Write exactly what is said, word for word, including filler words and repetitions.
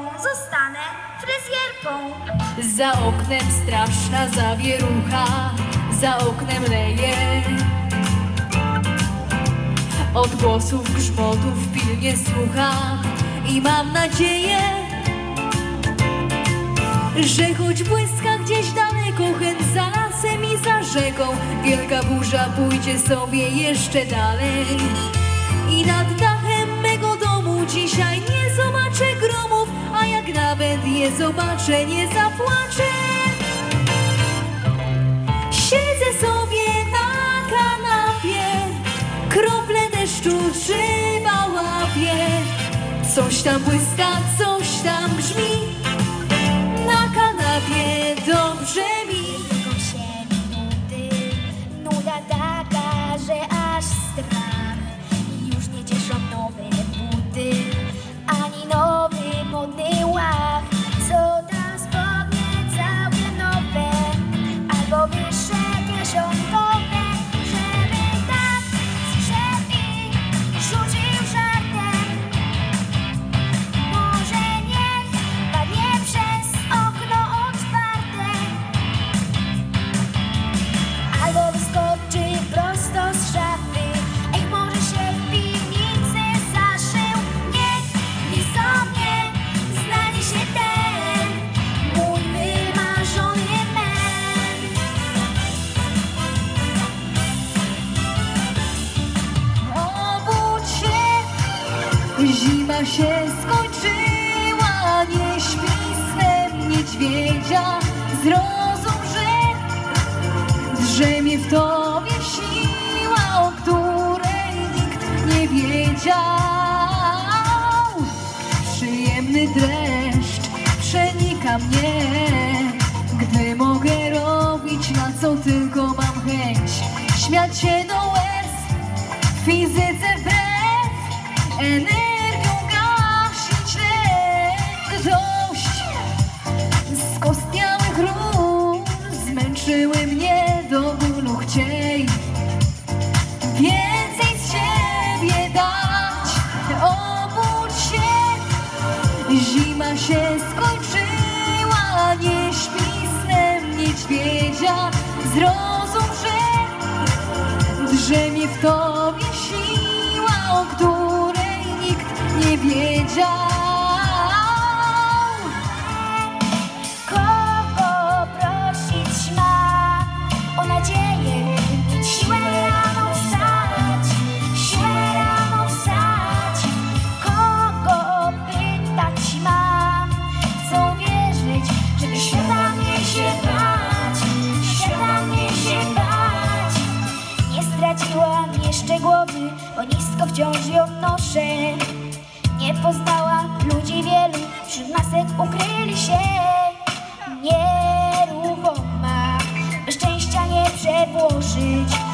zostanę fryzjerką. Za oknem straszna zawierucha, za oknem leje. Odgłosów grzmotów pilnie słucham i mam nadzieję, że choć błyska gdzieś daleko, chęt za lasem i za rzeką, wielka burza pójdzie sobie jeszcze dalej. I nad dachem mego domu dzisiaj nie zobaczę gromów, a jak nawet je zobaczę, nie zapłaczę. Siedzę sobie na kanapie, krople deszczu szyba łapie. Coś tam błyska, coś tam brzmi, na kanapie dobrze mi. Tylko się nudy, nuda taka, że aż strach. Już nie cieszą nowe buty, ani nowy modny łach. Co tam spodnie całkiem nowe, albo wyższe kieszonkowe, żeby tak zszedł i rzucił żartem. Może niech padnie przez okno otwarte, albo wyskoczy prosto z szafy. Ej, może się w piwnicy zaszył. Niech blisko mnie znajdzie się ten mój wymarzony men. Obudź się, zima się skończyła, nie śpi snem niedźwiedzia. Zrozum, że drzemie w tobie siła, o której nikt nie wiedział. Przyjemny dreszcz przenika mnie, gdy mogę robić, na co tylko mam chęć. Śmiać się do łez, fizyce wbrew, energią gasić lęk. Dość skostniałych ról, zmęczyły mnie do bólu chciej. Więcej z siebie dać, obudź się, zima się skończyła, nie śpi snem niedźwiedzia. Zrozum, że drzemie w tobie siła, o której nikt nie wiedział. Kogo prosić mam o nadzieję, siłę rano wstać, siłę rano wstać. Kogo pytać mam, chcą wierzyć, żeby świata mnie się bać, świata mnie się bać. Nie straciłam jeszcze głowy, bo nisko wciąż ją noszę. Nie poznała ludzi wielu, wśród masek ukryli się. Nieruchoma, by szczęścia nie przedłożyć.